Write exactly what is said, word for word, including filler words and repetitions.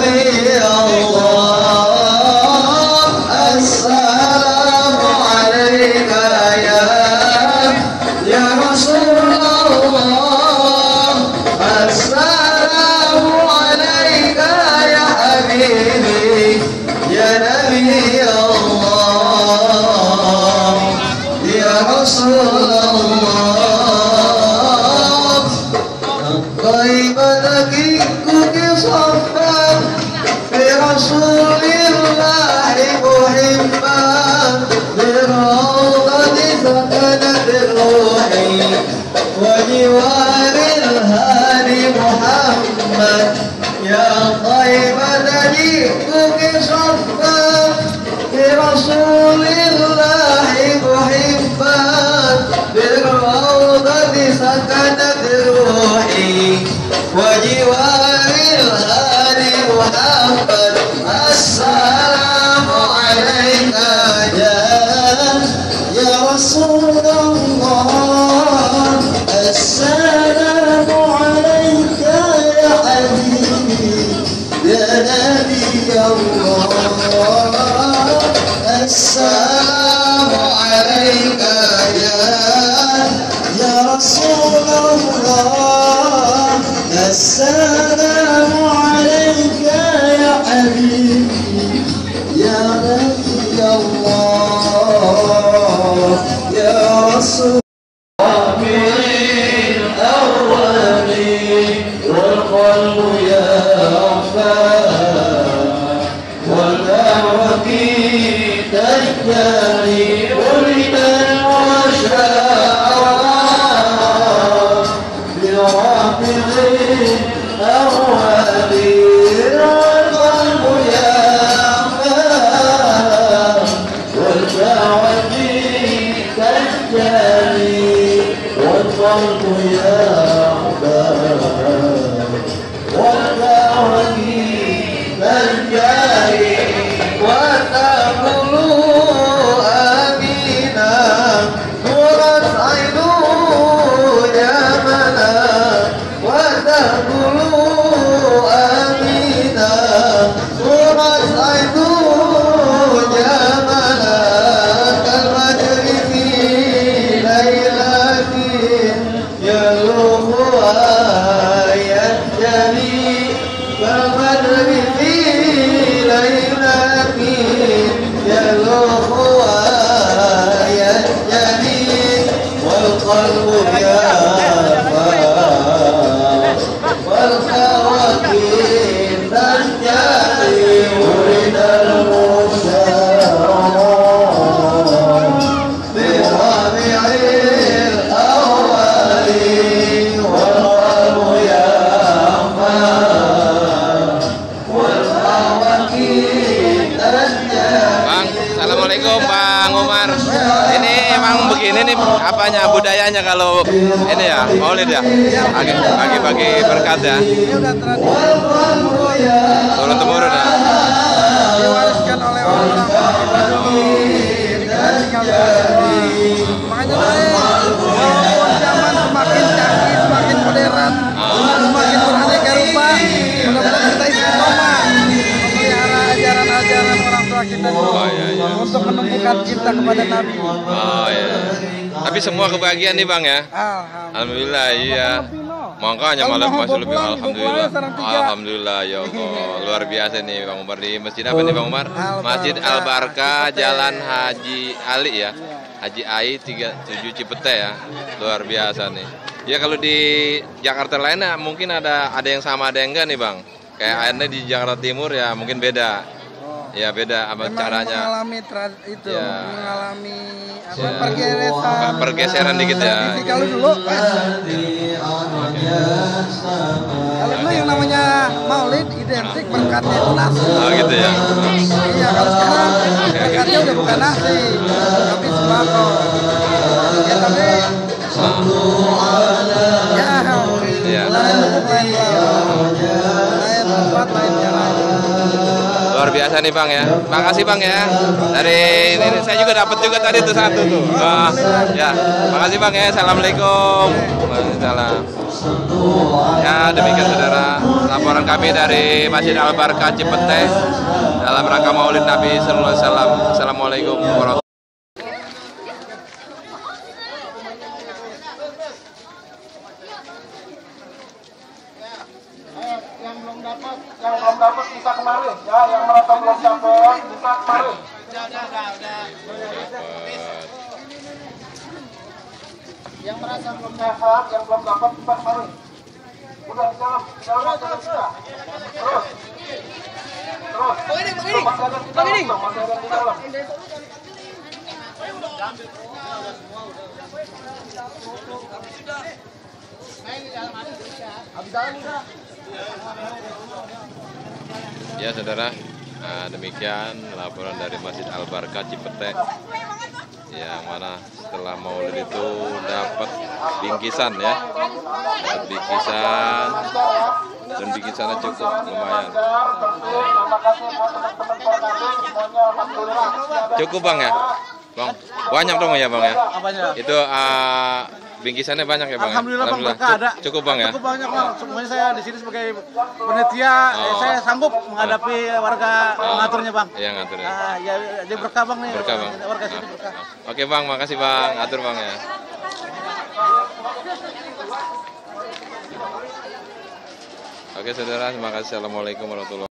نبي الله السلام عليك يا يا رسول الله السلام عليك يا حبيبي يا نبي الله يا رسول الله طيبتك صفا برسول الله محبا بروضة سكنت روحي وجوار الهادي محمد يا طيبة جئتك صفا برسول الله محبا بالروضة سكنت روحي وجوار الهادي محمد السلام عليك يا يا رسول الله السلام عليك يا حبيبي يا نبي الله السلام عليك يا يا رسول الله السلام عليك يا حبيبي يا نبي الله يا رسول الأولين والقلب يخفى والدعوة تجتري ولد المشاعر برافق الأولين والقلب يخفى والدعوة تجتري والقلب يخفى والدعوة تجتري وتقولوا آمينا نورت عينوا يا منا وتقولوا آمينا نورت عينوا يا منا كالبدر في ليلة يلوحها يجري كالبدر في ليلة يلوحها يجري والقلب يخفى والخواطر تجري ولد المشاعر برابع الأولين والقلب يخفى Assalamualaikum Bang Umar. Ini emang begini nih apanya budayanya kalau ini ya Maulid ya, bagi-bagi berkat ya. Turun temurun ya. Diwariskan oleh orang makanya walaupun zaman semakin canggih, semakin modern, semakin beraneka rupa, mudah-mudahan kita istiqomah memelihara ajaran-ajaran orang tua kita dulu untuk menumbuhkan cinta kepada Nabi. Oh iya. Tapi semua kebahagiaan nih Bang ya. Alhamdulillah. Alhamdulillah iya. Makanya malah masih lebih alhamdulillah. Alhamdulillah ya Allah. Luar biasa nih Bang Umar di masjid apa nih Bang Umar? Masjid Al Barkah Jalan Haji Ali ya. Haji Ai tiga puluh tujuh Cipete ya. Luar biasa nih. Ya kalau di Jakarta lainnya mungkin ada ada yang sama ada yang enggak nih Bang. Kayak airnya di Jakarta Timur ya mungkin beda. Ya beda apa memang caranya. Mengalami tra- itu, ya. mengalami apa Ya. pergeseran. Pergeseran dikit ya. Tradisi kalau dulu kan. Kalau dulu yang namanya Maulid identik berkatnya itu nasi. Oh gitu ya. Iya kalau sekarang berkatnya udah bukan nasi, tapi sembako. Ya tapi ya Iya. lain bentuk lain lain tempat lain jalan. Luar luar biasa nih Bang ya. Makasih Bang ya. Dari ini saya juga dapat juga tadi tuh satu tuh. Wah, ya, makasih Bang ya. Assalamualaikum. Waalaikumsalam. Ya, demikian saudara laporan kami dari Masjid Al-Barkah Cipete dalam rangka Maulid Nabi sallallahu alaihi wasallam. Assalamualaikum warahmatullahi wabarakatuh. Yang belum dapat, yang belum dapat bisa kemari ya, yang merasa belum sampai bisa kemari. Udah, udah, udah, udah. Yang merasa belum sehat, yang belum dapat bisa kemari. Udah di dalam, di dalam aja bisa. Terus, terus. Begini, begini, begini. Masih ada di dalam. Ya saudara, nah, demikian laporan dari Masjid Al-Barkah Cipete yang mana setelah Maulid itu dapat bingkisan ya, dapat bingkisan dan bingkisannya cukup lumayan. Cukup Bang ya, Bang, banyak dong ya Bang ya. Apanya? Itu uh, bingkisannya banyak ya Bang. Alhamdulillah, ya? Bang, berkah ada. Cukup Bang ya. Cukup banyak Bang. Semuanya saya di sini sebagai panitia, Oh. eh, saya sanggup menghadapi warga mengaturnya Bang. Iya ngatur ya. Ah, ya, jadi berkah Bang nih. Berkah Bang. Warga sini Ah, berkah. ah. Oke Bang, makasih Bang. Atur Bang ya. Oke saudara, terima kasih. Assalamualaikum warahmatullahi wabarakatuh.